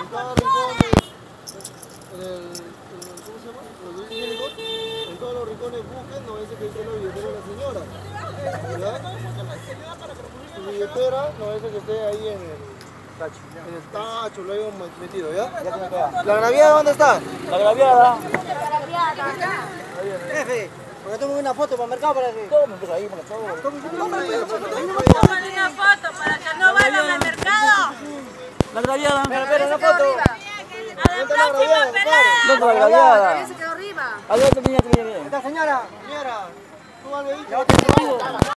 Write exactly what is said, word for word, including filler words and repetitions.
cada rincón de, en el, en el, ¿cómo se llama? Los dos clínicos, en todos los rincones busquen, no ese que esté la billetera de la señora. ¿Ya? Su billetera, no ese que esté ahí en el tacho. En el tacho, lo hayamos metido, ¿ya? Ya se me queda. ¿La agraviada dónde está? La agraviada. Jefe, ¿por qué tomo una foto para el mercado para que...? Toma, pues ahí, para todo. Tómale una foto para que no vayan al mercado. La agraviada. Espera, espera, una foto. A la próxima pelada. ¿Dónde la agraviada? Se quedó arriba. Allá que niña que viene bien. Esta señora, señora, tú al vehículo.